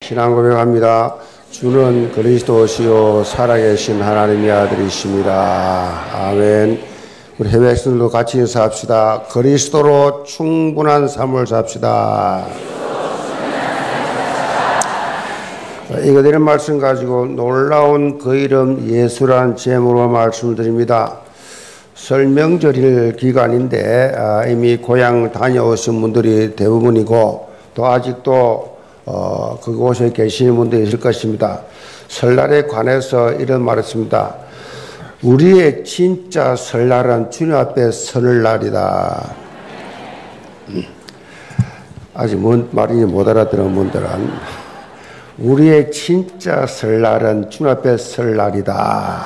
신앙 고백합니다. 주는 그리스도시요 살아계신 하나님의 아들이십니다. 아멘. 우리 해외 학생들도 같이 인사합시다. 그리스도로 충분한 삶을 삽시다. 이거 되는 말씀 가지고 놀라운 그 이름 예수란 제목으로 말씀을 드립니다. 설명절일 기간인데 이미 고향 다녀오신 분들이 대부분이고 또 아직도 그곳에 계시는 분들이 있을 것입니다. 설날에 관해서 이런 말을 했습니다. 우리의 진짜 설날은 주님 앞에 서는 날이다. 아직 뭔 말인지 못 알아들은 분들은 우리의 진짜 설날은 주님 앞에 설 날이다.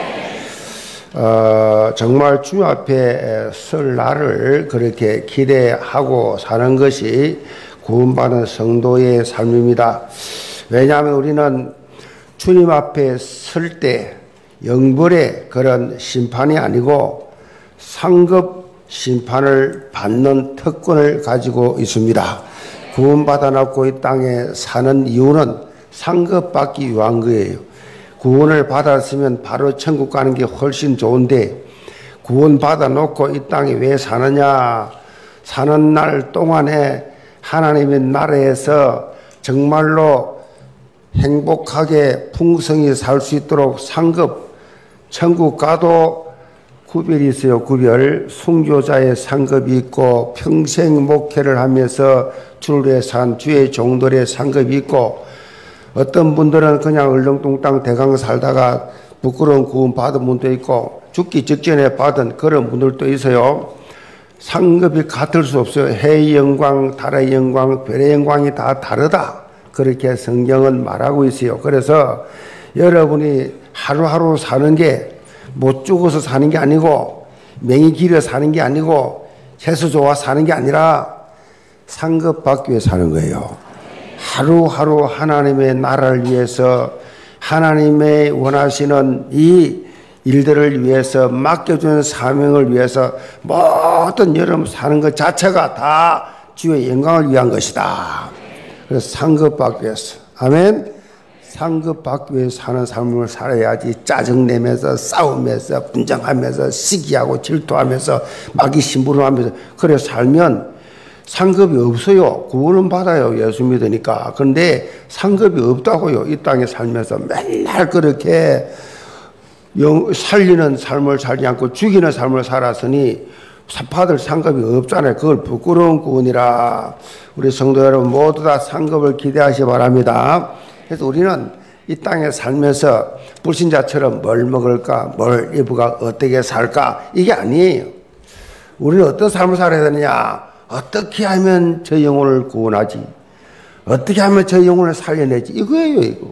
정말 주님 앞에 설 날을 그렇게 기대하고 사는 것이 구원받은 성도의 삶입니다. 왜냐하면 우리는 주님 앞에 설 때 영벌의 그런 심판이 아니고 상급 심판을 받는 특권을 가지고 있습니다. 구원받아 놓고 이 땅에 사는 이유는 상급받기 위한 거예요. 구원을 받았으면 바로 천국 가는 게 훨씬 좋은데 구원받아 놓고 이 땅에 왜 사느냐? 사는 날 동안에 하나님의 나라에서 정말로 행복하게 풍성히 살 수 있도록 상급, 천국 가도 구별이 있어요. 구별. 순교자의 상급이 있고 평생 목회를 하면서 주를 위해 산 주의 종들의 상급이 있고 어떤 분들은 그냥 얼렁뚱땅 대강 살다가 부끄러운 구원 받은 분도 있고 죽기 직전에 받은 그런 분들도 있어요. 상급이 같을 수 없어요. 해의 영광, 달의 영광, 별의 영광이 다 다르다. 그렇게 성경은 말하고 있어요. 그래서 여러분이 하루하루 사는 게 못 죽어서 사는 게 아니고 명이 길어 사는 게 아니고 재수 좋아 사는 게 아니라 상급받기 위해 사는 거예요. 하루하루 하나님의 나라를 위해서 하나님의 원하시는 이 일들을 위해서 맡겨주는 사명을 위해서 모든 여러분 사는 것 자체가 다 주의 영광을 위한 것이다. 그래서 상급받기 위해서. 아멘. 상급받기 위해서 사는 삶을 살아야지 짜증내면서 싸우면서 분쟁하면서 시기하고 질투하면서 마귀 심부름하면서 그래 살면 상급이 없어요. 구원은 받아요. 예수 믿으니까. 그런데 상급이 없다고요. 이 땅에 살면서 맨날 그렇게 살리는 삶을 살지 않고 죽이는 삶을 살았으니 받을 상급이 없잖아요. 그걸 부끄러운 구원이라 우리 성도 여러분 모두 다 상급을 기대하시기 바랍니다. 그래서 우리는 이 땅에 살면서 불신자처럼 뭘 먹을까, 뭘 입을까, 어떻게 살까 이게 아니에요. 우리는 어떤 삶을 살아야 되느냐? 어떻게 하면 저 영혼을 구원하지? 어떻게 하면 저 영혼을 살려내지? 이거예요, 이거.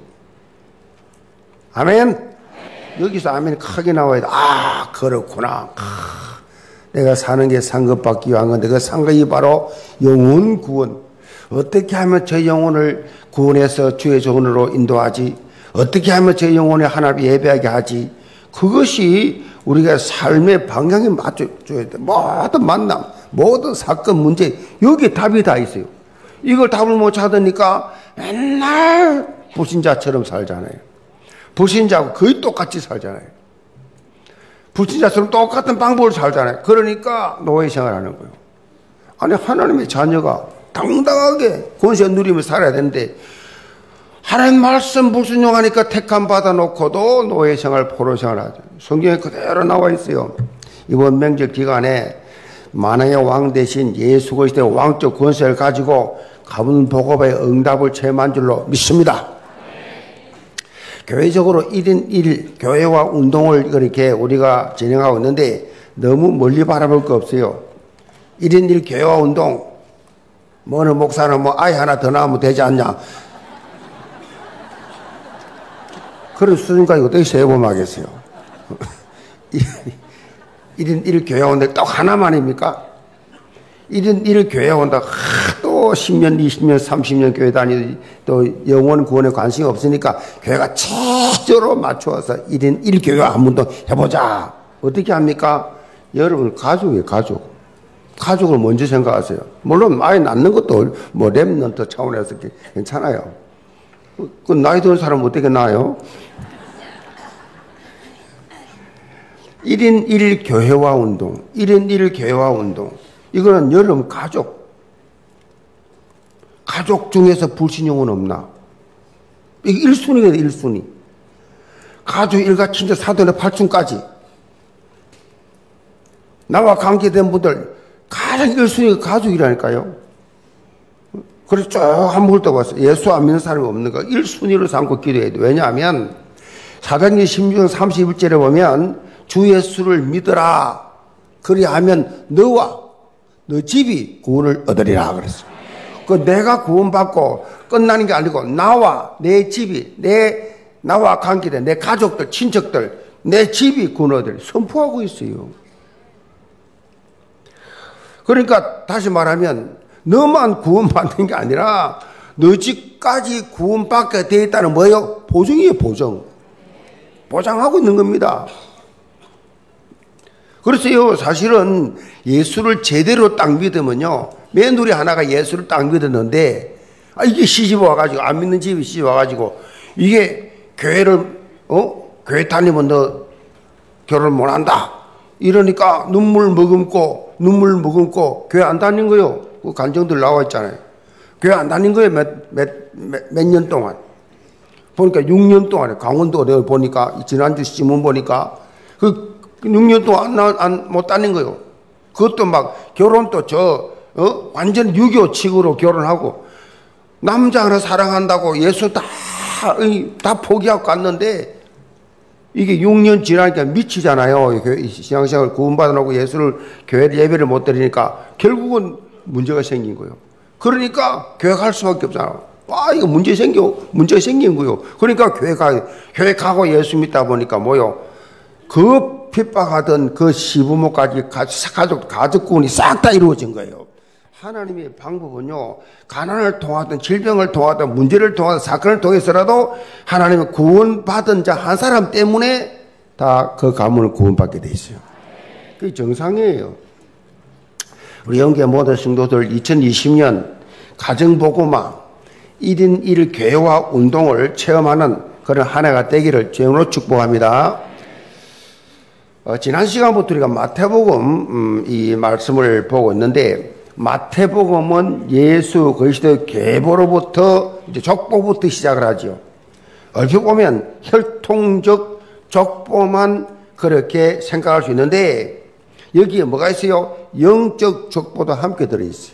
아멘? 여기서 아멘이 크게 나와야 돼. 아, 그렇구나. 내가 사는 게 상급받기 위한 건데 그 상급이 바로 영혼 구원. 어떻게 하면 저 영혼을 구원해서 주의 종으로 인도하지? 어떻게 하면 저 영혼에 하나님 예배하게 하지? 그것이 우리가 삶의 방향에 맞춰줘야 돼. 모든 만남, 모든 사건, 문제 여기에 답이 다 있어요. 이걸 답을 못 찾으니까 맨날 불신자처럼 살잖아요. 불신자하고 거의 똑같이 살잖아요. 불신자처럼 똑같은 방법을 살잖아요. 그러니까 노예 생활하는 거예요. 아니 하나님의 자녀가 당당하게 권세 누리며 살아야 되는데 하나님 말씀 불순종하니까 택함 받아놓고도 노예 생활, 포로 생활하죠. 성경에 그대로 나와 있어요. 이번 명절 기간에 만왕의 왕 대신 예수 그리스도의 왕적 권세를 가지고 가문 복업의 응답을 체험한 줄로 믿습니다. 교회적으로 1인 1 교회와 운동을 그렇게 우리가 진행하고 있는데 너무 멀리 바라볼 거 없어요. 1인 1 교회와 운동. 어느 목사는 뭐 아이 하나 더 낳으면 되지 않냐. 그런 수준까지 어떻게 세보면 하겠어요. 1인 1 교회 온데 또 하나만입니까? 1인 1 교회 온다. 또 10년, 20년, 30년 교회 다니지 또 영원 구원에 관심이 없으니까 교회가 최저로 맞추어서 1인 1 교회 한 번도 해보자. 어떻게 합니까? 여러분 가족이에요. 가족. 가족을 먼저 생각하세요. 물론 아이 낳는 것도 뭐 렘넌트 차원에서 괜찮아요. 그 나이 드는 사람은 어떻게 나요? 1인 1 교회화 운동, 1인 1 교회화 운동. 이거는 여러분 가족 중에서 불신용은 없나? 이게 1순위거든, 1순위. 가족 일가 친척 사돈의 8층까지. 나와 관계된 분들, 가장 1순위가 가족이라니까요. 그래서 쭉 한번 훑어봤어요. 예수 안 믿는 사람이 없는 거. 1순위로 삼고 기도해야 돼. 왜냐하면, 사도행전 16장 31절에 보면, 주 예수를 믿어라. 그리하면 너와 너 집이 구원을 얻으리라 그랬어요. 그 내가 구원받고 끝나는 게 아니고 나와 내 집이 나와 관계된 내 가족들, 친척들, 내 집이 구원 얻으리라 선포하고 있어요. 그러니까 다시 말하면 너만 구원받는 게 아니라 너 집까지 구원받게 되어 있다는 뭐예요? 보증이에요, 보증. 보장하고 있는 겁니다. 그래서요, 사실은 예수를 제대로 딱 믿으면요, 며느리 하나가 예수를 딱 믿었는데, 이게 시집 와가지고, 안 믿는 집이 시집 와가지고, 이게 교회 다니면 너 결혼 못 한다. 이러니까 눈물 머금고, 교회 안 다닌 거요. 그 간정들 나와 있잖아요. 교회 안 다닌 거예요, 몇 년 동안. 보니까 6년 동안에, 강원도 내가 보니까, 지난주 신문 보니까, 6년 동안 못 다닌 거요. 그것도 막 결혼도 완전 유교 칙으로 결혼하고 남자 하나 사랑한다고 예수 다 포기하고 갔는데 이게 6년 지나니까 미치잖아요. 신앙생활 구원받으라고 예수를 교회 예배를 못 드리니까 결국은 문제가 생긴 거예요. 그러니까 교회 갈 수밖에 없잖아요. 이거 문제가 생긴 거요. 그러니까 교회 가고 예수 믿다 보니까 뭐요? 그 핍박하던 그 시부모까지 가족군이 싹 다 이루어진 거예요. 하나님의 방법은요, 가난을 통하든 질병을 통하든 문제를 통하든 사건을 통해서라도 하나님은 구원받은 자 한 사람 때문에 다 그 가문을 구원받게 돼 있어요. 그게 정상이에요. 우리 영계 모든 성도들 2020년 가정보고마 1인 1 교회화 운동을 체험하는 그런 한 해가 되기를 주님으로 축복합니다. 지난 시간부터 우리가 마태복음 이 말씀을 보고 있는데, 마태복음은 예수 그리스도의 계보로부터 이제 족보부터 시작을 하죠. 얼핏 보면 혈통적 족보만 그렇게 생각할 수 있는데, 여기에 뭐가 있어요? 영적 족보도 함께 들어있어요.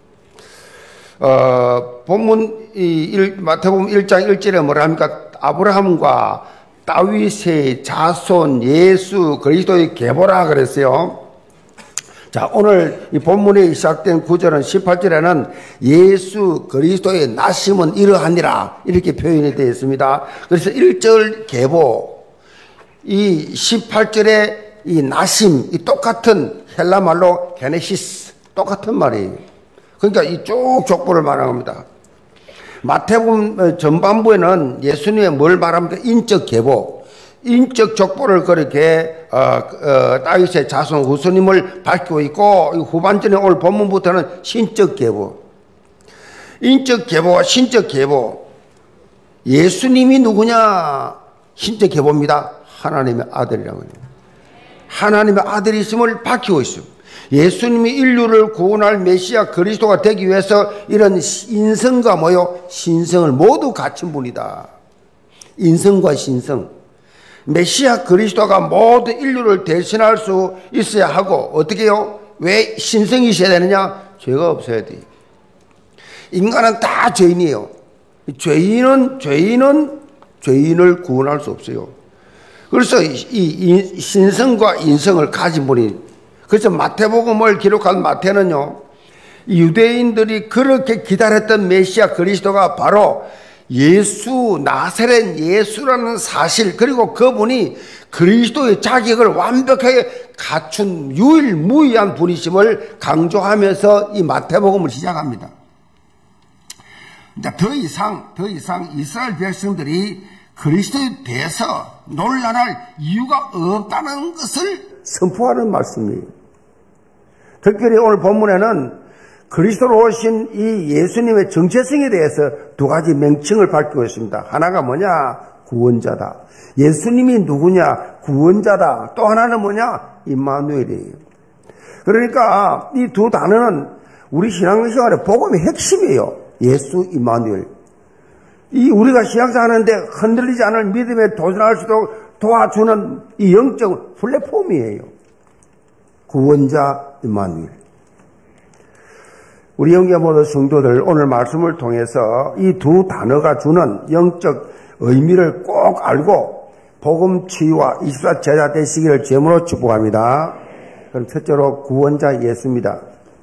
본문 마태복음 1장 1절에 뭐라 합니까? 아브라함과 다윗의 자손 예수 그리스도의 계보라 그랬어요. 자, 오늘 이 본문에 시작된 9절은 18절에는 예수 그리스도의 나심은 이러하니라 이렇게 표현이 되어 있습니다. 그래서 1절 계보, 이 18절에 이 나심, 이 똑같은 헬라 말로 게네시스, 똑같은 말이에요. 그러니까 이 쭉 족보를 말하는 겁니다. 마태복음 전반부에는 예수님의 뭘 말합니까? 인적 계보, 인적 족보를 그렇게 다윗의 자손 후손임을 밝히고 있고, 후반전에 오늘 본문부터는 신적 계보, 인적 계보와 신적 계보. 예수님이 누구냐? 신적 계보입니다. 하나님의 아들이라고 해요. 하나님의 아들이심을 밝히고 있어요. 예수님이 인류를 구원할 메시아 그리스도가 되기 위해서 이런 인성과 신성을 모두 갖춘 분이다. 인성과 신성. 메시아 그리스도가 모든 인류를 대신할 수 있어야 하고, 어떻게 해요? 왜 신성이 있어야 되느냐? 죄가 없어야 돼. 인간은 다 죄인이에요. 죄인은 죄인을 구원할 수 없어요. 그래서 이 신성과 인성을 가진 분이, 그래서 마태복음을 기록한 마태는요, 유대인들이 그렇게 기다렸던 메시아 그리스도가 바로 예수, 나사렛 예수라는 사실, 그리고 그분이 그리스도의 자격을 완벽하게 갖춘 유일무이한 분이심을 강조하면서 이 마태복음을 시작합니다. 더 이상 이스라엘 백성들이 그리스도에 대해서 논란할 이유가 없다는 것을 선포하는 말씀이에요. 특별히 오늘 본문에는 그리스도로 오신 이 예수님의 정체성에 대해서 두 가지 명칭을 밝히고 있습니다. 하나가 뭐냐? 구원자다. 예수님이 누구냐? 구원자다. 또 하나는 뭐냐? 임마누엘이에요. 그러니까 이 두 단어는 우리 신앙생활의 복음의 핵심이에요. 예수, 임마누엘. 이 우리가 신앙생활하는데 흔들리지 않을 믿음에 도전할 수 있도록 도와주는 이 영적 플랫폼이에요. 구원자, 임마누엘. 우리 영계 모든 성도들 오늘 말씀을 통해서 이 두 단어가 주는 영적 의미를 꼭 알고 복음 치유와 24 제자 되시기를 제물로 축복합니다. 그럼 첫째로 구원자 예수입니다.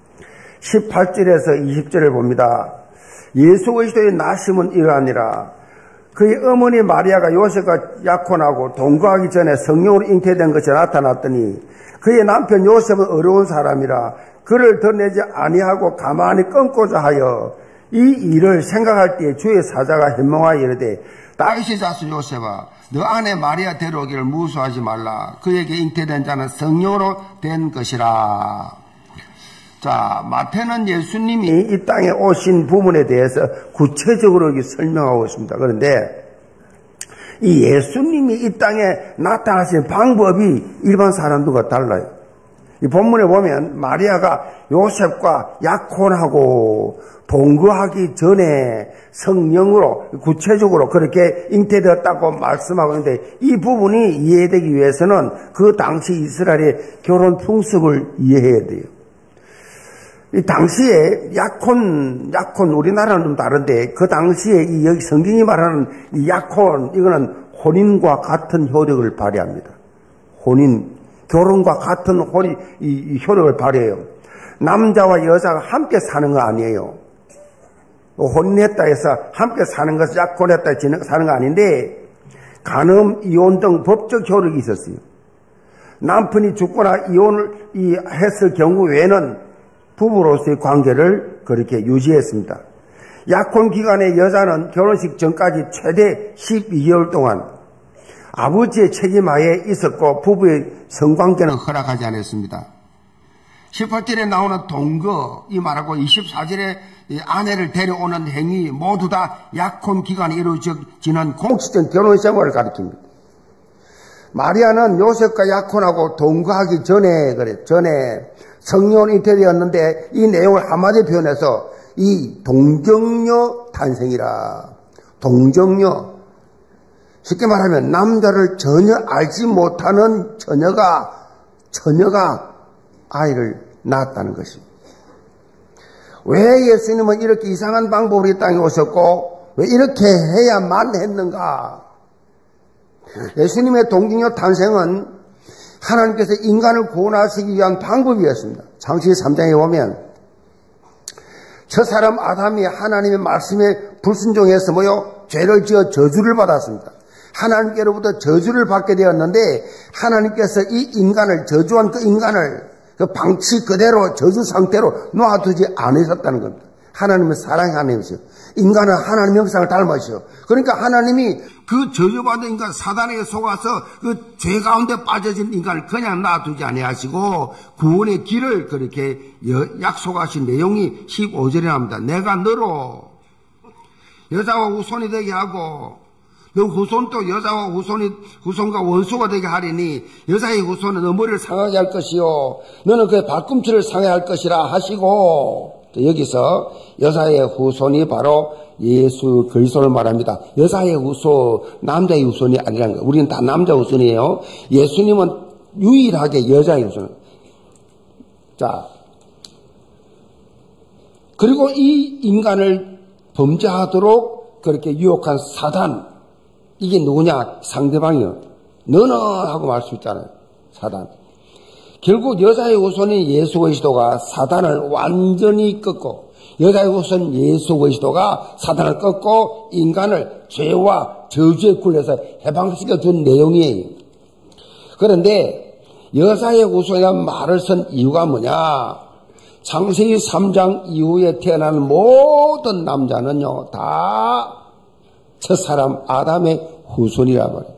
18절에서 20절을 봅니다. 예수 그리스도의 나심은 이러하니라. 그의 어머니 마리아가 요셉과 약혼하고 동거하기 전에 성령으로 잉태된 것이 나타났더니 그의 남편 요셉은 어려운 사람이라 그를 드러내지 아니하고 가만히 끊고자 하여 이 일을 생각할 때에 주의 사자가 현명하여 이르되 다윗의 자손 요셉아 너 아내 마리아 데려오기를 무수하지 말라. 그에게 잉태된 자는 성령으로 된 것이라. 자, 마태는 예수님이 이 땅에 오신 부분에 대해서 구체적으로 설명하고 있습니다. 그런데 이 예수님이 이 땅에 나타나신 방법이 일반 사람들과 달라요. 이 본문에 보면 마리아가 요셉과 약혼하고 동거하기 전에 성령으로 구체적으로 그렇게 잉태되었다고 말씀하고 있는데 이 부분이 이해되기 위해서는 그 당시 이스라엘의 결혼 풍습을 이해해야 돼요. 이 당시에 약혼 우리나라는 좀 다른데 그 당시에 이 여기 성경이 말하는 이 약혼 이거는 혼인과 같은 효력을 발휘합니다. 결혼과 같은 이 효력을 발휘해요. 남자와 여자가 함께 사는 거 아니에요. 혼인했다 해서 함께 사는 것을 약혼했다 사는 거 아닌데 간음, 이혼 등 법적 효력이 있었어요. 남편이 죽거나 이혼을 했을 경우 외에는 부부로서의 관계를 그렇게 유지했습니다. 약혼 기간에 여자는 결혼식 전까지 최대 12개월 동안 아버지의 책임하에 있었고 부부의 성관계는 허락하지 않았습니다. 18절에 나오는 동거 이 말하고 24절에 아내를 데려오는 행위 모두 다 약혼 기간에 이루어지는 공식적 결혼 생활을 가리킵니다. 마리아는 요셉과 약혼하고 동거하기 전에 성령 잉태되었는데 이 내용을 한마디에 표현해서 이 동정녀 탄생이라. 동정녀. 쉽게 말하면 남자를 전혀 알지 못하는 처녀가 아이를 낳았다는 것입니다. 왜 예수님은 이렇게 이상한 방법으로 이 땅에 오셨고 왜 이렇게 해야만 했는가? 예수님의 동정녀 탄생은 하나님께서 인간을 구원하시기 위한 방법이었습니다. 창세기 3장에 보면 첫 사람 아담이 하나님의 말씀에 불순종해서 죄를 지어 저주를 받았습니다. 하나님께로부터 저주를 받게 되었는데 하나님께서 이 인간을 저주한 그 인간을 그 방치 그대로 저주 상태로 놔두지 않으셨다는 겁니다. 하나님은 사랑의 하나님이시요. 인간은 하나님의 형상을 닮으시오. 그러니까 하나님이 그 저주받은 인간 사단에게 속아서 그 죄 가운데 빠져진 인간을 그냥 놔두지 아니하시고 구원의 길을 그렇게 약속하신 내용이 15절에 나옵니다. 내가 너로 여자와 후손이 되게 하고 너 후손도 여자와 후손과 원수가 되게 하리니 여자의 후손은 너 머리를 상하게 할 것이요 너는 그의 발꿈치를 상하게 할 것이라 하시고 여기서 여자의 후손이 바로 예수 그리스도를 말합니다. 여자의 후손, 남자의 후손이 아니라는 거예요. 우리는 다 남자 후손이에요. 예수님은 유일하게 여자의 후손. 자, 그리고 이 인간을 범죄하도록 그렇게 유혹한 사단. 이게 누구냐? 상대방이요. 너는 하고 말 수 있잖아요. 사단. 결국 여자의 후손인 예수 그리스도가 사단을 완전히 꺾고 여자의 후손 예수 그리스도가 사단을 꺾고 인간을 죄와 저주의 굴에서 해방시켜준 내용이에요. 그런데 여자의 후손이라는 말을 쓴 이유가 뭐냐? 창세기 3장 이후에 태어난 모든 남자는요 다 첫사람 아담의 후손이란 말이에요.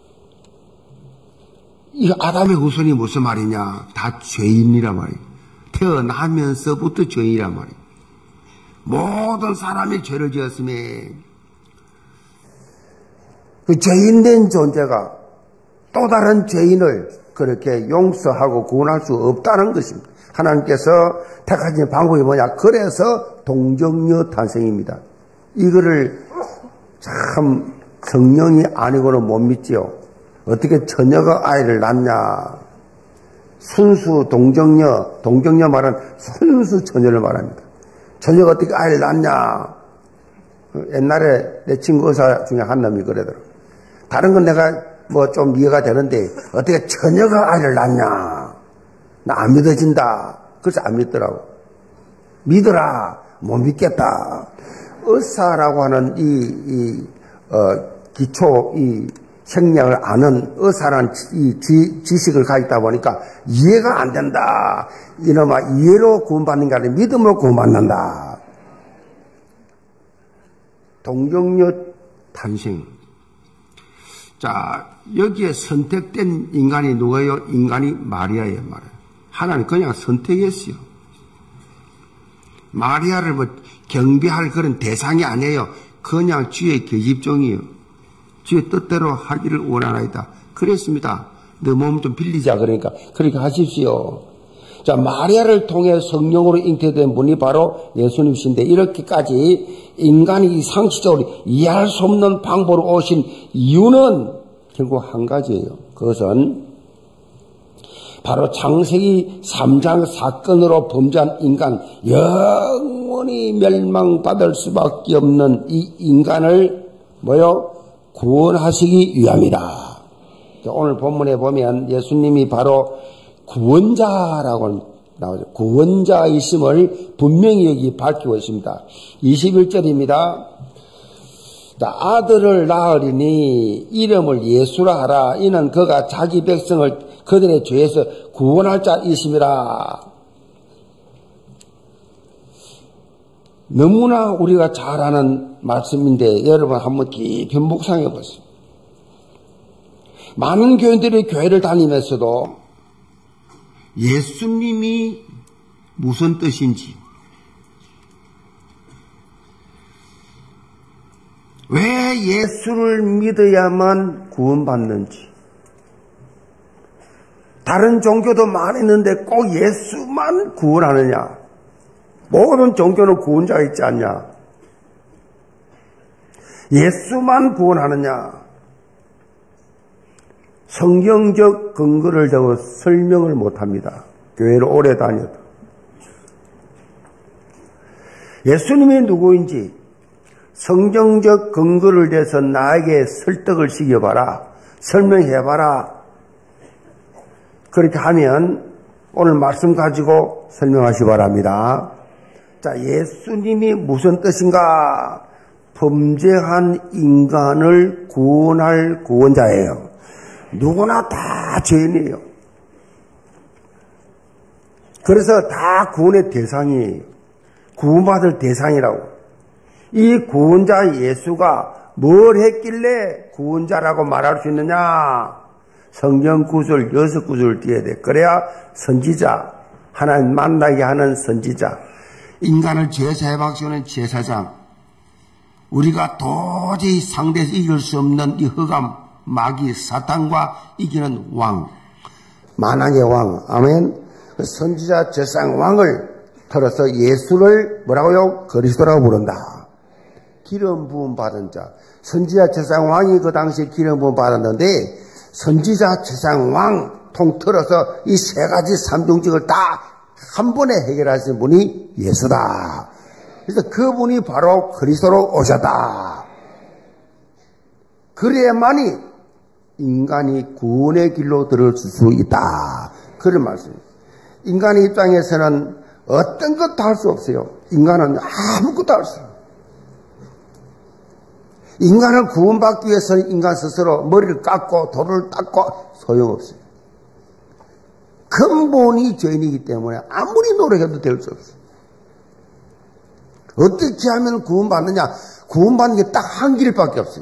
이 아담의 후손이 무슨 말이냐? 다 죄인이란 말이에요. 태어나면서부터 죄인이란 말이에요. 모든 사람이 죄를 지었음에 그 죄인된 존재가 또 다른 죄인을 그렇게 용서하고 구원할 수 없다는 것입니다. 하나님께서 택하신 방법이 뭐냐? 그래서 동정녀 탄생입니다. 이거를 참 성령이 아니고는 못 믿지요. 어떻게 처녀가 아이를 낳냐? 순수 동정녀 말은 순수 처녀를 말합니다. 처녀가 어떻게 아이를 낳냐? 옛날에 내 친구 의사 중에 한 놈이 그러더라고. 다른 건 내가 뭐 좀 이해가 되는데 어떻게 처녀가 아이를 낳냐? 나 안 믿어진다. 그래서 안 믿더라고. 믿어라. 못 믿겠다. 의사라고 하는 기초 생명을 아는 의사라는 지식을 가지다 보니까 이해가 안 된다. 이놈아, 이해로 구원받는 게 아니라 믿음으로 구원받는다. 동정녀 탄생. 자, 여기에 선택된 인간이 누구예요? 인간이 마리아예요, 말이에요. 하나님 그냥 선택했어요. 마리아를 뭐 경배할 그런 대상이 아니에요. 그냥 주의 계집종이에요. 주의 뜻대로 하기를 원하나이다. 그랬습니다. 너 몸 좀 빌리자. 그러니까 그렇게 하십시오. 자, 마리아를 통해 성령으로 잉태된 분이 바로 예수님이신데 이렇게까지 인간이 상식적으로 이해할 수 없는 방법으로 오신 이유는 결국 한 가지예요. 그것은 바로 창세기 3장 사건으로 범죄한 인간, 영원히 멸망받을 수밖에 없는 이 인간을 구원하시기 위함이다. 오늘 본문에 보면 예수님이 바로 구원자라고 나오죠. 구원자이심을 분명히 여기 밝히고 있습니다. 21절입니다. 자, 아들을 낳으리니 이름을 예수라 하라. 이는 그가 자기 백성을 그들의 죄에서 구원할 자이심이라. 너무나 우리가 잘 아는 말씀인데 여러분 한번 깊이 묵상해 보세요. 많은 교인들이 교회를 다니면서도 예수님이 무슨 뜻인지, 왜 예수를 믿어야만 구원받는지, 다른 종교도 많았는데 꼭 예수만 구원하느냐? 모든 종교는 구원자가 있지 않냐? 예수만 구원하느냐? 성경적 근거를 적어 설명을 못합니다. 교회를 오래 다녀도. 예수님이 누구인지 성경적 근거를 대서 나에게 설득을 시켜봐라. 설명해봐라. 그렇게 하면 오늘 말씀 가지고 설명하시 바랍니다. 자, 예수님이 무슨 뜻인가? 범죄한 인간을 구원할 구원자예요. 누구나 다 죄인이에요. 그래서 다 구원의 대상이에요. 구원받을 대상이라고. 이 구원자 예수가 뭘 했길래 구원자라고 말할 수 있느냐? 성경 구절 6구절 띄어야 돼. 그래야 선지자, 하나님 만나게 하는 선지자, 인간을 제사에 박수하는 제사장, 우리가 도저히 상대에서 이길 수 없는 이 흑암, 마귀, 사탄과 이기는 왕, 만왕의 왕, 아멘. 선지자, 제사장, 왕을 털어서 예수를 뭐라고요? 그리스도라고 부른다. 기름 부음 받은 자. 선지자, 제사장, 왕이 그 당시에 기름 부음 받았는데 선지자, 제사장, 왕 통틀어서 이 세 가지 삼중직을 다 한 번에 해결하신 분이 예수다. 그래서 그분이 바로 그리스도로 오셨다. 그래야만이 인간이 구원의 길로 들어설 수 있다. 그런 말씀입니다. 인간의 입장에서는 어떤 것도 할 수 없어요. 인간은 아무것도 할 수 없어요. 인간을 구원받기 위해서는 인간 스스로 머리를 깎고 돌을 닦고 소용없어요. 근본이 죄인이기 때문에 아무리 노력해도 될 수 없어요. 어떻게 하면 구원받느냐? 구원받는 게 딱 한 길밖에 없어요.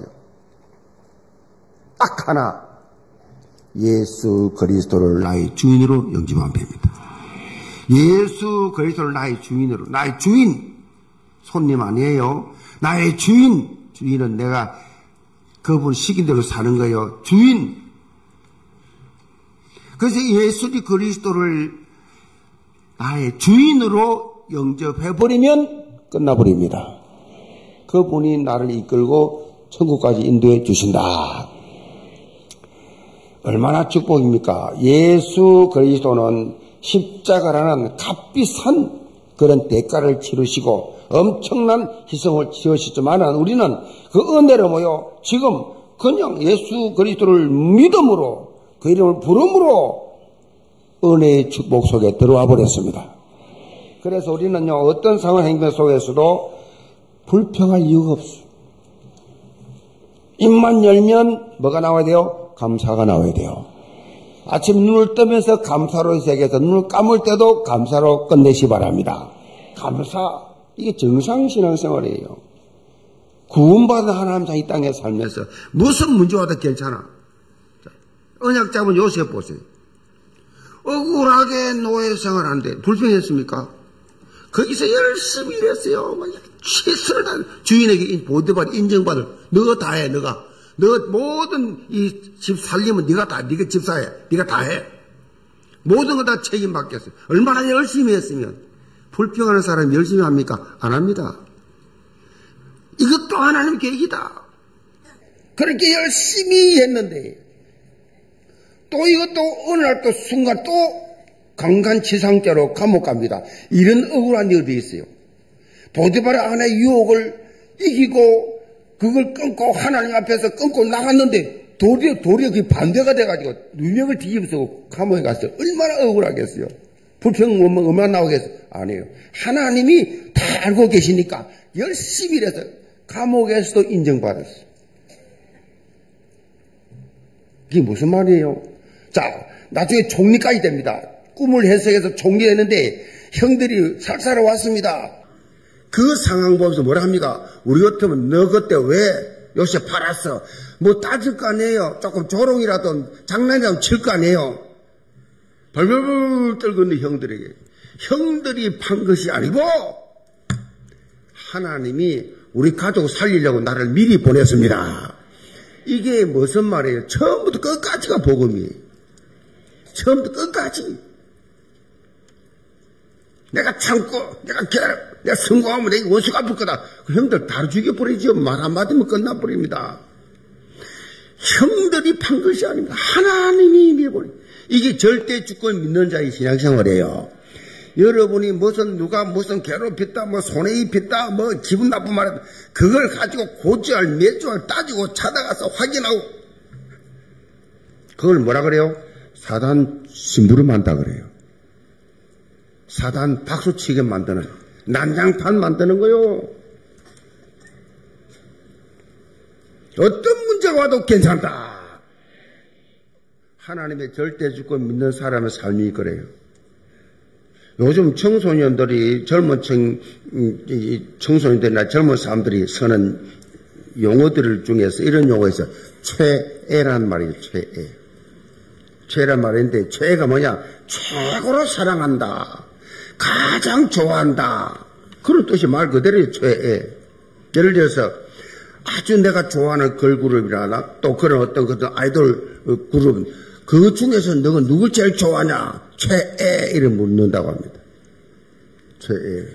딱 하나. 예수 그리스도를 나의 주인으로 영접하면 됩니다. 예수 그리스도를 나의 주인으로, 나의 주인, 손님 아니에요. 나의 주인은 내가 그분 시킨 대로 사는 거예요. 주인. 그래서 예수 그리스도를 나의 주인으로 영접해버리면 끝나버립니다. 그분이 나를 이끌고 천국까지 인도해 주신다. 얼마나 축복입니까? 예수 그리스도는 십자가라는 값비싼 그런 대가를 치르시고 엄청난 희생을 지으셨지만 우리는 그 은혜로 모여 지금 그냥 예수 그리스도를 믿음으로 그 이름을 부름으로 은혜의 축복 속에 들어와 버렸습니다. 그래서 우리는요, 어떤 상황 행동 속에서도 불평할 이유가 없어요. 입만 열면 뭐가 나와야 돼요? 감사가 나와야 돼요. 아침 눈을 뜨면서 감사로 시작해서 눈을 감을 때도 감사로 끝내시 바랍니다. 감사, 이게 정상신앙생활이에요. 구원받은 하나님 자 이 땅에 살면서 무슨 문제 와도 괜찮아. 언약 잡은 요셉 보세요. 억울하게 노예생활하는데 불평했습니까? 거기서 열심히 일했어요. 최선을 다해 주인에게 보디발 인정받을. 너가 다 해, 너가. 너 모든 이 집 살림은 네가 집사해. 네가 다 해. 모든 거 다 책임받겠어요. 얼마나 열심히 했으면. 불평하는 사람이 열심히 합니까? 안 합니다. 이것도 하나님 계획이다. 그렇게 열심히 했는데 또 이것도 어느 날 또 순간 또 강간치상죄로 감옥 갑니다. 이런 억울한 일이 어디 있어요? 보디발의 아내의 유혹을 이기고 그걸 끊고 하나님 앞에서 끊고 나갔는데 도리어 그 반대가 돼가지고 누명을 뒤집어쓰고 감옥에 갔어요. 얼마나 억울하겠어요? 불평 얼마나 나오겠어요? 아니에요. 하나님이 다 알고 계시니까 열심히 일해서 감옥에서도 인정받았어요. 이게 무슨 말이에요? 자, 나중에 총리까지 됩니다. 꿈을 해석해서 총리 했는데 형들이 살살아 왔습니다. 그 상황 보면서 뭐라 합니까? 우리 같으면 너 그때 왜 요새 팔았어? 뭐 따질 거 아니에요? 조금 조롱이라도 장난이라도 칠 거 아니에요? 벌벌벌 떨고 있는 형들에게. 형들이 판 것이 아니고 하나님이 우리 가족 살리려고 나를 미리 보냈습니다. 이게 무슨 말이에요? 처음부터 끝까지가 복음이에요. 처음부터 끝까지. 내가 참고, 내가 기다려, 내가 성공하면 내가 원수가 아플 거다. 그 형들 다 죽여버리죠. 말 한마디면 끝나버립니다. 형들이 판 것이 아닙니다. 하나님이 밀어버려. 이게 절대 주권 믿는 자의 신앙생활이에요. 여러분이 누가 무슨 괴롭혔다, 손해 입혔다, 기분 나쁜 말 했다. 그걸 가지고 고지할, 매주할, 따지고 찾아가서 확인하고. 그걸 뭐라 그래요? 사단 심부름한다 그래요. 사단 박수치게 만드는, 난장판 만드는 거요. 어떤 문제가 와도 괜찮다. 하나님의 절대 주권 믿는 사람의 삶이 그래요. 요즘 청소년들이 청소년들이나 젊은 사람들이 쓰는 용어들 중에서 이런 용어가 있어요. 최애란 말이에요. 최애. 최애란 말인데 최애가 뭐냐? 최고로 사랑한다. 가장 좋아한다. 그런 뜻이 말 그대로예요. 최애. 예를 들어서 아주 내가 좋아하는 걸그룹이나 또 그런 어떤 아이돌 그룹, 그 중에서 너가 누굴 제일 좋아하냐? 최애 이름 묻는다고 합니다. 최애.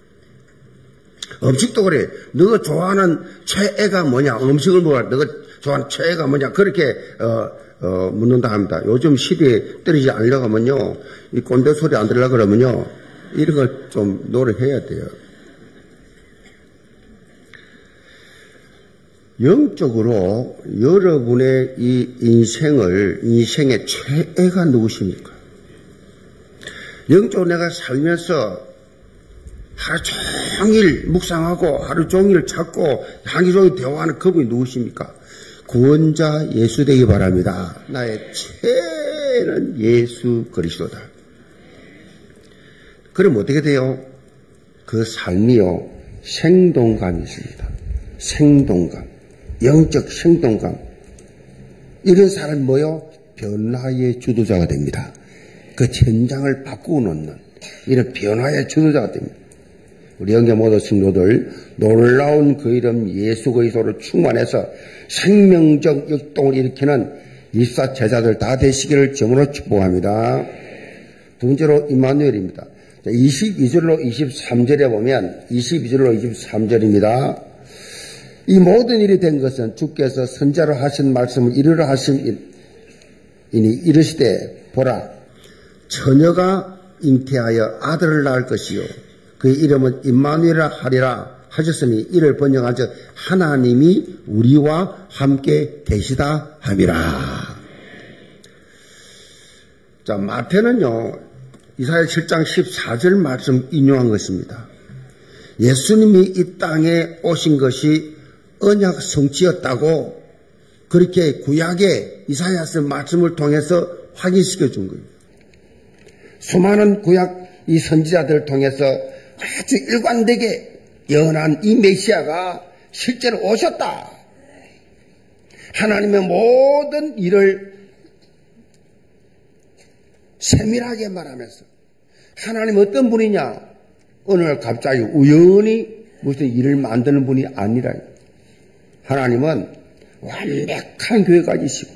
음식도 그래. 너가 좋아하는 최애가 뭐냐? 음식을 먹어. 너가 좋아하는 최애가 뭐냐? 그렇게 묻는다 합니다. 요즘 시대에 떨어지지 않으려고 하면요, 이 꼰대 소리 안 들으려고 그러면요, 이런 걸 좀 노력해야 돼요. 영적으로 여러분의 이 인생의 최애가 누구십니까? 영적으로 내가 살면서 하루 종일 묵상하고 하루 종일 찾고 하루 종일 대화하는 그분이 누구십니까? 구원자 예수 되기 바랍니다. 나의 최애는 예수 그리스도다. 그럼 어떻게 돼요? 그 삶이요, 생동감이 있습니다. 생동감. 영적 생동감. 이런 사람이 뭐요? 변화의 주도자가 됩니다. 그 현장을 바꾸어 놓는, 이런 변화의 주도자가 됩니다. 우리 영계 모든 성도들 놀라운 그 이름 예수 그리스도로 충만해서 생명적 역동을 일으키는 24 제자들 다 되시기를 점으로 축복합니다. 두 번째로 임마누엘입니다. 22절로 23절에 보면 22절로 23절입니다. 이 모든 일이 된 것은 주께서 선자로 하신 말씀을 이루려 하심이니 이르시되 보라 처녀가 잉태하여 아들을 낳을 것이요 그의 이름은 임마누엘이라 하리라 하셨으니 이를 번역한 즉 하나님이 우리와 함께 계시다 함이라. 자, 마태는요 이사야 7장 14절 말씀 인용한 것입니다. 예수님이 이 땅에 오신 것이 언약 성취였다고 그렇게 구약의 이사야서 말씀을 통해서 확인시켜 준 거예요. 수많은 구약 이 선지자들을 통해서 아주 일관되게 예언한 이 메시아가 실제로 오셨다. 하나님의 모든 일을 세밀하게 말하면서 하나님 어떤 분이냐? 어느 날 갑자기 우연히 무슨 일을 만드는 분이 아니라 하나님은 완벽한 계획을 가지시고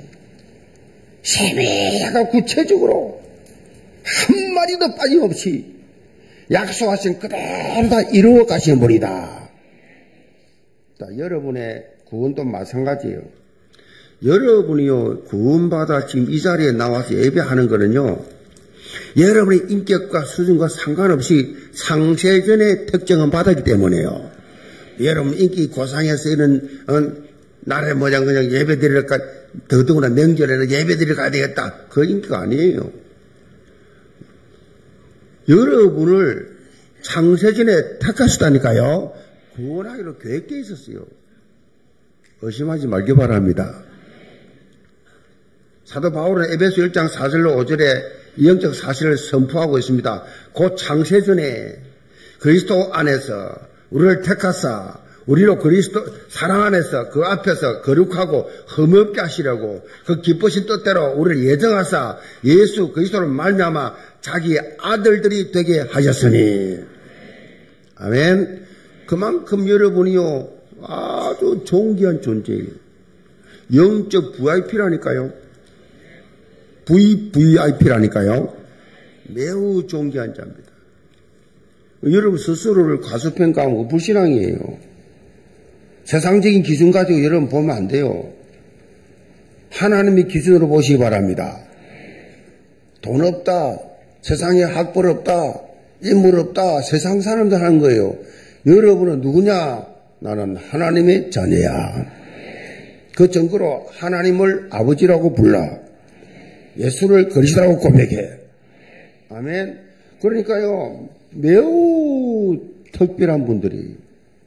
세밀하고 구체적으로 한마디도 빠짐없이 약속하신 그대로 다 이루어 가시는 분이다. 자, 여러분의 구원도 마찬가지예요. 여러분이요 구원받아 지금 이 자리에 나와서 예배하는 거는요 여러분의 인격과 수준과 상관없이 창세전의 특정은 받았기 때문에요. 여러분 인기 고상해서 이런 나라의 모양 그냥 예배 드릴까 더더구나 명절에는 예배 드리러 가야 되겠다. 그 인기가 아니에요. 여러분을 창세전에 택하시다니까요. 구원하기로 계획되어 있었어요. 의심하지 말기 바랍니다. 사도 바울은 에베소 1장 4절로 5절에 영적 사실을 선포하고 있습니다. 곧 창세전에 그리스도 안에서 우리를 택하사 우리로 그리스도 사랑 안에서 그 앞에서 거룩하고 흠없게 하시려고 그 기쁘신 뜻대로 우리를 예정하사 예수 그리스도를 말미암아 자기 아들들이 되게 하셨으니 아멘. 그만큼 여러분이요 아주 존귀한 존재예요. 영적 VIP라니까요. VVIP라니까요. 매우 존귀한 자입니다. 여러분 스스로를 과소평가하면 불신앙이에요. 세상적인 기준 가지고 여러분 보면 안 돼요. 하나님의 기준으로 보시기 바랍니다. 돈 없다, 세상에 학벌 없다, 인물 없다, 세상 사람들 하는 거예요. 여러분은 누구냐? 나는 하나님의 자녀야. 그 증거로 하나님을 아버지라고 불러. 예수를 그리스도라고 고백해. 아멘. 그러니까요, 매우 특별한 분들이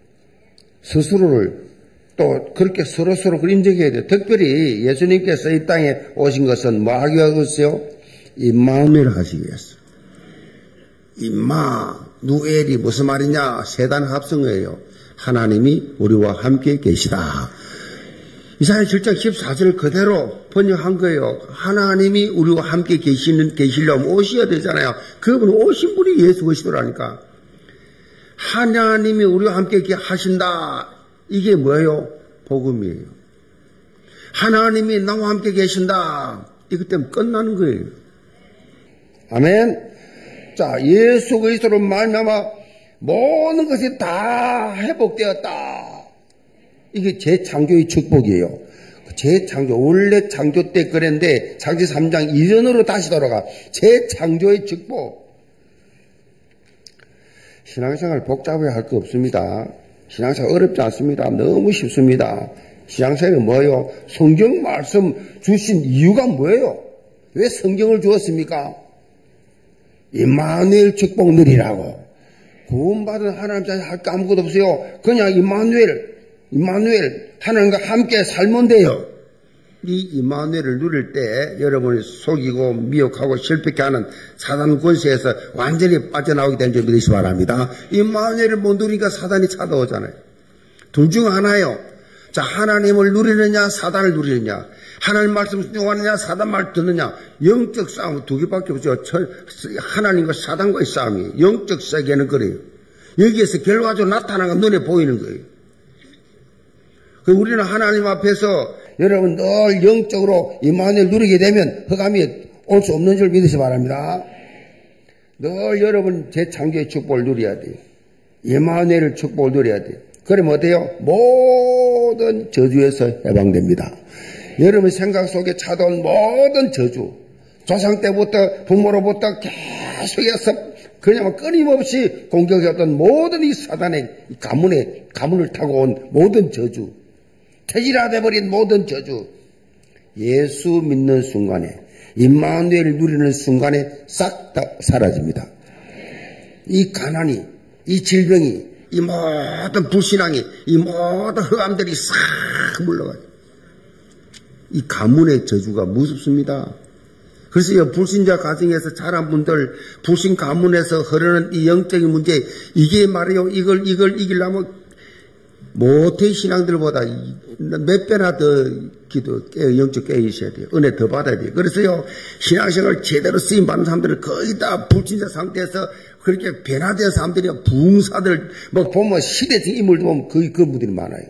스스로를 또 그렇게 서로서로 인정해야 돼요. 특별히 예수님께서 이 땅에 오신 것은 뭐 하기 위해서요? 임마누엘 하시기 위해서. 임마누엘이 무슨 말이냐? 세 단어 합성어예요. 하나님이 우리와 함께 계시다. 이사야 7장 14절을 그대로 번역한 거예요. 하나님이 우리와 함께 계시려면 오셔야 되잖아요. 그분 오신 분이 예수 그리스도라니까. 하나님이 우리와 함께 하신다. 이게 뭐예요? 복음이에요. 하나님이 나와 함께 계신다. 이것 때문에 끝나는 거예요. 아멘. 자, 예수 그리스도로 말미암아 모든 것이 다 회복되었다. 이게 재창조의 축복이에요. 재창조, 원래 창조 때 그랬는데 창조 3장 이전으로 다시 돌아가. 재창조의 축복. 신앙생활 복잡하게 할 거 없습니다. 신앙생활 어렵지 않습니다. 너무 쉽습니다. 신앙생활은 뭐예요? 성경 말씀 주신 이유가 뭐예요? 왜 성경을 주었습니까? 임마누엘 축복 누리라고. 구원받은 하나님 자녀 할 거 아무것도 없어요. 그냥 임마누엘 하나님과 함께 살면 돼요. 이 임마누엘을 누릴 때 여러분이 속이고 미혹하고 실패케 하는 사단 권세에서 완전히 빠져나오게 되는 줄 믿으시기 바랍니다. 임마누엘을 못 누리니까 사단이 찾아오잖아요. 둘 중 하나예요. 자, 하나님을 누리느냐, 사단을 누리느냐, 하나님 말씀 좋아하느냐, 사단 말 듣느냐, 영적 싸움은 두 개밖에 없죠. 하나님과 사단과의 싸움이. 영적 세계는 그래요. 여기에서 결과적으로 나타나는 건 눈에 보이는 거예요. 우리는 하나님 앞에서 여러분 늘 영적으로 임마누엘 누리게 되면 흑암이 올 수 없는 줄 믿으시 바랍니다. 늘 여러분 재창조의 축복을 누려야 돼요. 임마누엘 축복을 누려야 돼요. 그러면 어때요? 모든 저주에서 해방됩니다. 여러분 생각 속에 찾아온 모든 저주, 조상 때부터 부모로부터 계속해서 그냥 끊임없이 공격했던 모든 이 사단의 가문을 타고 온 모든 저주, 체질화되어버린 모든 저주, 예수 믿는 순간에, 임마누엘을 누리는 순간에 싹 다 사라집니다. 이 가난이, 이 질병이, 이 모든 불신앙이, 이 모든 흑암들이 싹 물러가요. 이 가문의 저주가 무섭습니다. 그래서 이 불신자 가정에서 자란 분들, 불신 가문에서 흐르는 이 영적인 문제, 이게 말이요, 이걸 이기려면 모태 신앙들보다 몇 배나 더 영적 깨어있어야 돼요. 은혜 더 받아야 돼요. 그래서요, 신앙생활 제대로 쓰임받는 사람들은 거의 다 불신자 상태에서 그렇게 변화된 사람들이 부흥사들, 뭐 보면 시대적 인물도 보면 거의 그런 분들이 많아요.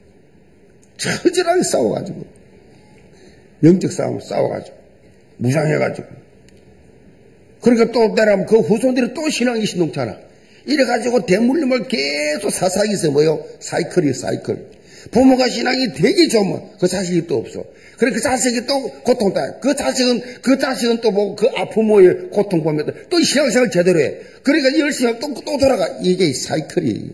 처절하게 싸워가지고. 영적 싸움 싸워가지고. 무장해가지고. 그러니까 또 내가 그 후손들이 또 신앙이 신동차나. 이래가지고 대물림을 계속 사사기서 뭐요? 사이클이요, 사이클. 부모가 신앙이 되게 좋으면 그 자식이 또 없어. 그래, 그 자식이 또 고통 따요. 그 자식은 또 보고 그 부모의 고통 보면 또 신앙생활 제대로 해. 그러니까 열심히 하면 또 돌아가. 이게 사이클이에요.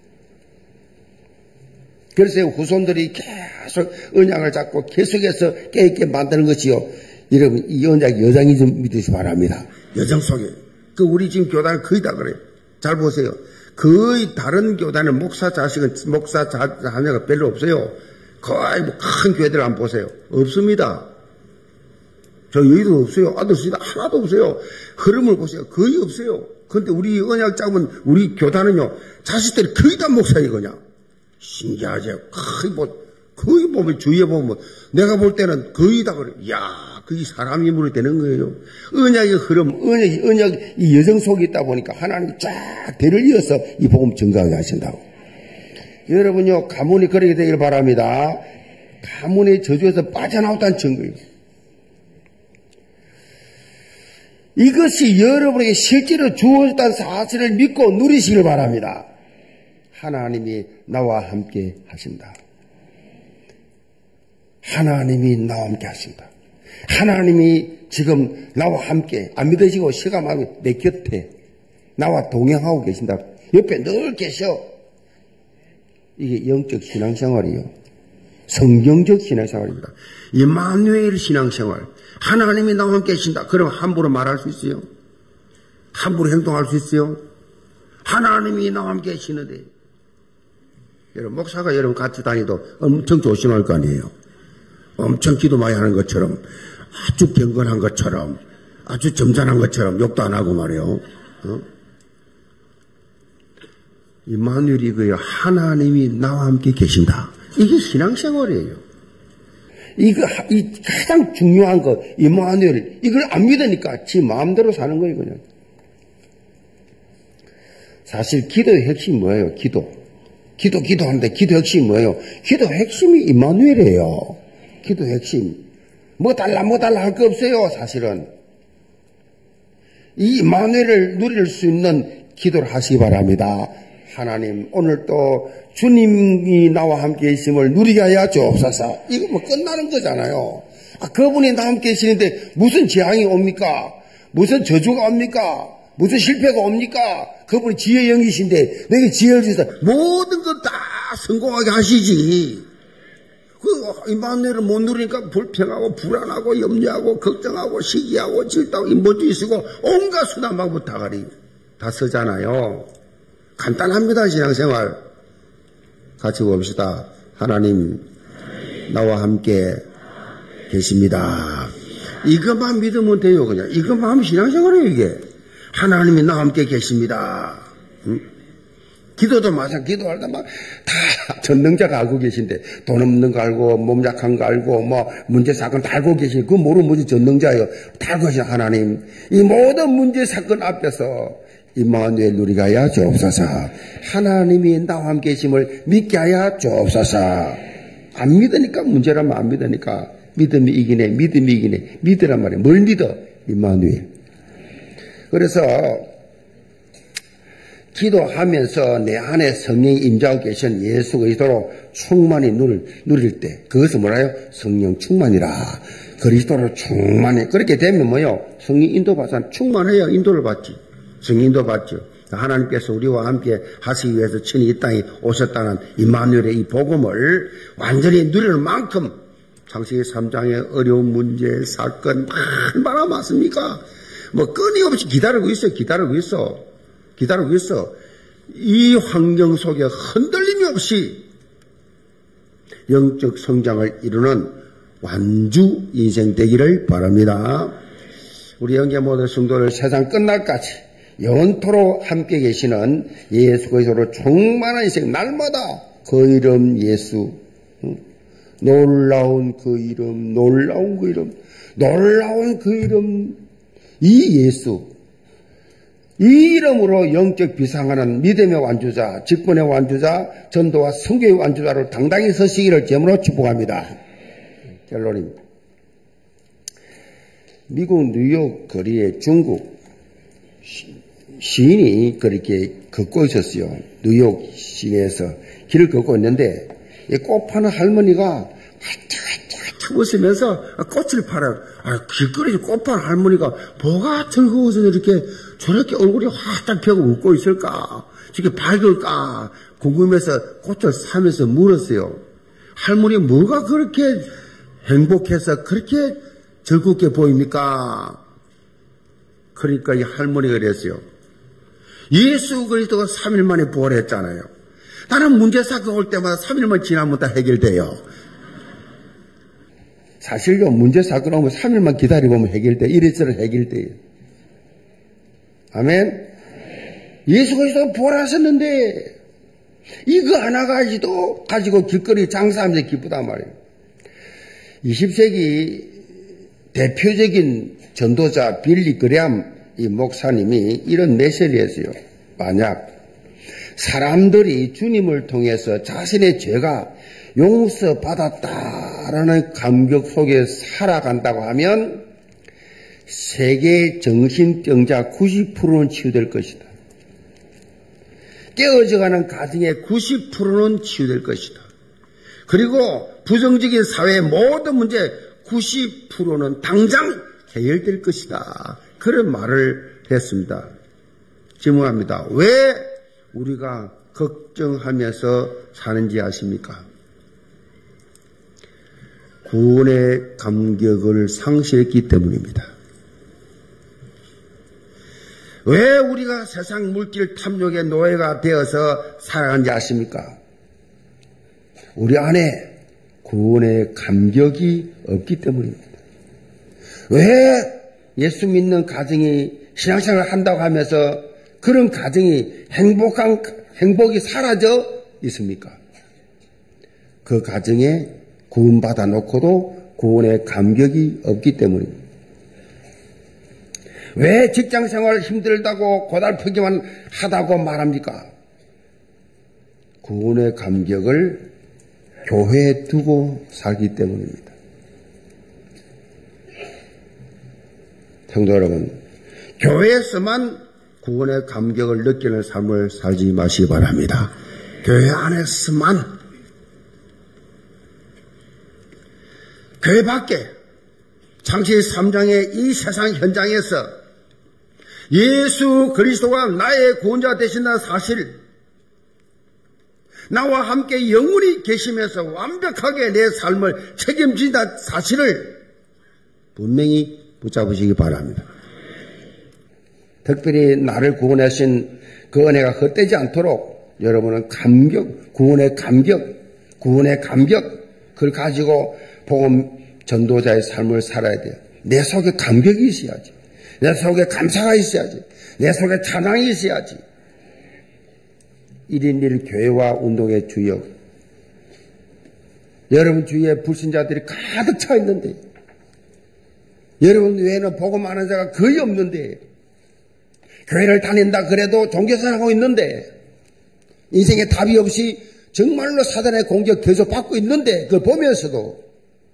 그래서 후손들이 계속 언약을 잡고 계속해서 깨있게 만드는 것이요. 여러분, 이 언약 여장이 좀 믿으시 바랍니다. 여장 속에. 우리 지금 교단은 거의 다 그래요. 잘 보세요. 거의 다른 교단의 목사 자녀가 별로 없어요. 거의 큰 교회들 한번 보세요. 없습니다. 저 여의도 없어요. 아들수도 하나도 없어요. 흐름을 보세요. 거의 없어요. 그런데 우리 언약 잡은 우리 교단은요, 자식들이 거의 다 목사이거냐. 신기하죠. 거의 보면 주위에 보면 내가 볼 때는 거의 다 그래. 야, 그게 사람 인물이 되는 거예요. 언약의 흐름, 언약 이 여정 속에 있다 보니까 하나님이 쫙 대를 이어서 이 복음 증가하게 하신다고. 여러분요, 가문이 그렇게 되길 바랍니다. 가문의 저주에서 빠져나왔다는 증거예요. 이것이 여러분에게 실제로 주어졌다는 사실을 믿고 누리시길 바랍니다. 하나님이 나와 함께 하신다. 하나님이 나와 함께 하신다. 하나님이 지금 나와 함께 안 믿어지고 실감하고 내 곁에 나와 동행하고 계신다. 옆에 늘 계셔. 이게 영적 신앙생활이요. 성경적 신앙생활입니다. 임마누엘 신앙생활. 하나님이 나와 함께 계신다. 그럼 함부로 말할 수 있어요? 함부로 행동할 수 있어요? 하나님이 나와 함께 계시는데. 여러분, 목사가 여러분 같이 다니도 엄청 조심할 거 아니에요. 엄청 기도 많이 하는 것처럼, 아주 경건한 것처럼, 아주 점잖은 것처럼 욕도 안 하고 말이에요. 임마누엘이 이거요. 하나님이 나와 함께 계신다. 이게 신앙생활이에요. 이 가장 중요한 거, 임마누엘. 이걸 안 믿으니까 지 마음대로 사는 거예요, 그냥. 사실 기도의 핵심이 뭐예요? 기도하는데 기도 핵심이 뭐예요? 기도 핵심이 임마누엘이에요. 기도 핵심. 뭐 달라 할 거 없어요, 사실은. 이 임마누엘을 누릴 수 있는 기도를 하시기 바랍니다. 하나님, 오늘 또 주님이 나와 함께 계심을 누리게 하여 주옵소서. 이거 뭐 끝나는 거잖아요. 그분이 나와 함께 계시는데 무슨 재앙이 옵니까? 무슨 저주가 옵니까? 무슨 실패가 옵니까? 그분이 지혜의 영이신데 내게 지혜를 주셔서 모든 것 다 성공하게 하시지. 임마누엘을 못 누리니까 불평하고 불안하고 염려하고 걱정하고 시기하고 질투하고 인본주의 쓰고 온갖 수단 방법 다 쓰잖아요. 간단합니다. 신앙생활. 같이 봅시다. 하나님 나와 함께 계십니다. 이것만 믿으면 돼요. 그냥 이것만 하면 신앙생활이에요. 이게 하나님이 나와 함께 계십니다. 기도도 마찬가지. 기도하다 막 다 전능자가 알고 계신데 돈 없는 거 알고 몸 약한 거 알고 뭐 문제 사건 다 알고 계시니 그 모르는 뭐지 전능자예요. 다 알고 계신 하나님. 이 모든 문제 사건 앞에서 임마누엘 누리게 하여 주옵소서. 하나님이 나와 함께 계심을 믿게 하여 주옵소서. 안 믿으니까 문제라면 안 믿으니까 믿음이 이기네. 믿음이 이기네. 믿으란 말이에요. 뭘 믿어? 임마누엘. 그래서 기도하면서 내 안에 성령이 임재하고 계신 예수 그리스도로 충만히 누릴 때 그것은 뭐라요? 성령 충만이라. 그리스도로 충만해. 그렇게 되면 뭐요? 성령 인도받아 충만해야 인도를 받지. 성령 인도 받죠. 하나님께서 우리와 함께 하시기 위해서 친히 이 땅에 오셨다는 임마누엘의 이 복음을 완전히 누리는 만큼 창세기 3장의 어려운 문제, 사건 얼마나 많습니까? 뭐 끊임없이 기다리고 있어. 이 환경 속에 흔들림이 없이 영적 성장을 이루는 완주 인생 되기를 바랍니다. 우리 영계 모든 성도들 세상 끝날까지 영원토록 함께 계시는 예수 그리스도로 충만한 인생 날마다 그 이름 예수, 놀라운 그 이름, 이 예수, 이 이름으로 영적 비상하는 믿음의 완주자, 직분의 완주자, 전도와 선교의 완주자로 당당히 서시기를 제물로 축복합니다. 결론입니다. 미국 뉴욕 거리에 중국 시인이 그렇게 걷고 있었어요. 뉴욕 시내에서 길을 걷고 있는데 꽃 파는 할머니가 활짝 웃으면서 꽃을 팔아요. 길거리에 꽃 파는 할머니가 뭐가 즐거워서 저렇게 얼굴이 활짝 펴고 웃고 있을까? 저렇게 밝을까? 궁금해서 꽃을 사면서 물었어요. 할머니 뭐가 그렇게 행복해서 그렇게 즐겁게 보입니까? 그러니까 이 할머니가 그랬어요. 예수 그리스도가 3일 만에 부활했잖아요. 나는 문제 사건 올 때마다 3일만 지나면 다 해결돼요. 사실요, 문제 사건 오면 3일만 기다려보면 해결돼. 이래저래 해결돼요. 아멘? 예수 그리스도가 부활하셨는데 이거 하나 가지고 길거리 장사하면서 기쁘단 말이에요. 20세기 대표적인 전도자 빌리 그레암 이 목사님이 이런 메시지를 했어요. 만약 사람들이 주님을 통해서 자신의 죄가 용서받았다라는 감격 속에 살아간다고 하면 세계 정신병자 90%는 치유될 것이다. 깨어져가는 가정의 90%는 치유될 것이다. 그리고 부정적인 사회의 모든 문제 90%는 당장 해결될 것이다. 그런 말을 했습니다. 질문합니다. 왜 우리가 걱정하면서 사는지 아십니까? 구원의 감격을 상실했기 때문입니다. 왜 우리가 세상 물질 탐욕의 노예가 되어서 살아가는지 아십니까? 우리 안에 구원의 감격이 없기 때문입니다. 왜 예수 믿는 가정이 신앙생활을 한다고 하면서 그런 가정이 행복이 사라져 있습니까? 그 가정에 구원받아 놓고도 구원의 감격이 없기 때문입니다. 왜 직장생활 힘들다고 고달프기만 하다고 말합니까? 구원의 감격을 교회에 두고 살기 때문입니다. 성도 여러분, 교회에서만 구원의 감격을 느끼는 삶을 살지 마시기 바랍니다. 교회 안에서만, 교회 밖에 창세기 3장의 이 세상 현장에서 예수 그리스도가 나의 구원자 되신다는 사실, 나와 함께 영원히 계시면서 완벽하게 내 삶을 책임진다는 사실을 분명히 붙잡으시기 바랍니다. 특별히 나를 구원하신 그 은혜가 헛되지 않도록 여러분은 구원의 감격, 그걸 가지고 복음 전도자의 삶을 살아야 돼요. 내 속에 감격이 있어야지. 내 속에 감사가 있어야지. 내 속에 찬양이 있어야지. 1인 1교회와 운동의 주역. 여러분 주위에 불신자들이 가득 차 있는데, 여러분 외에는 복음 아는 자가 거의 없는데, 교회를 다닌다 그래도 종교생활하고 있는데, 인생에 답이 없이 정말로 사단의 공격 계속 받고 있는데, 그걸 보면서도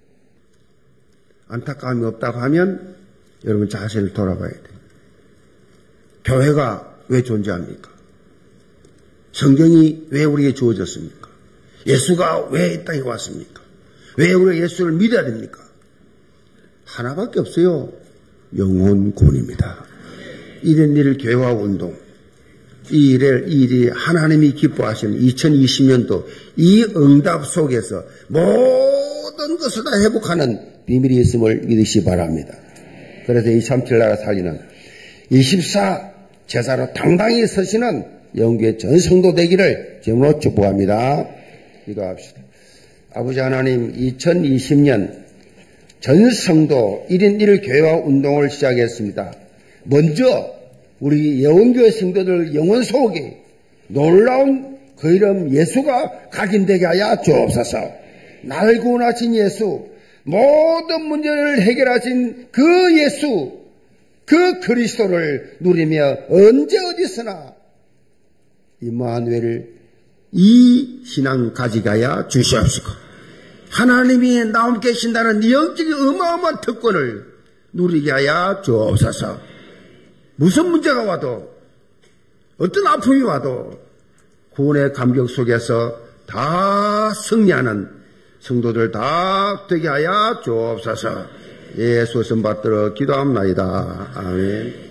안타까움이 없다고 하면 여러분 자신을 돌아봐야 돼요. 교회가 왜 존재합니까? 성경이 왜 우리에게 주어졌습니까? 예수가 왜 이 땅에 왔습니까? 왜 우리가 예수를 믿어야 됩니까? 하나밖에 없어요. 영혼 구원입니다. 1인 1 교회와 운동. 이 일이 하나님이 기뻐하시는 2020년도 이 응답 속에서 모든 것을 다 회복하는 비밀이 있음을 믿으시 바랍니다. 그래서 237 나라 살리는 24 제사로 당당히 서시는 영교의 전성도 되기를 제물로 축복합니다. 기도합시다. 아버지 하나님, 2020년 전성도 1인 1 교회와 운동을 시작했습니다. 먼저 우리 예원교회 성도들 영혼 속에 놀라운 그 이름 예수가 각인되게 하여 주옵소서. 나를 구원하신 예수, 모든 문제를 해결하신 그 예수, 그 그리스도를 누리며 언제 어디서나 임마누엘 이 신앙 가져가야 주시옵시고, 하나님이 나와 함께 계신다는 영적인 어마어마한 특권을 누리게 하여 주옵소서. 무슨 문제가 와도, 어떤 아픔이 와도 구원의 감격 속에서 다 승리하는 성도들 다 되게 하여 주옵소서. 예수 선 받들어 기도합나이다. 아멘.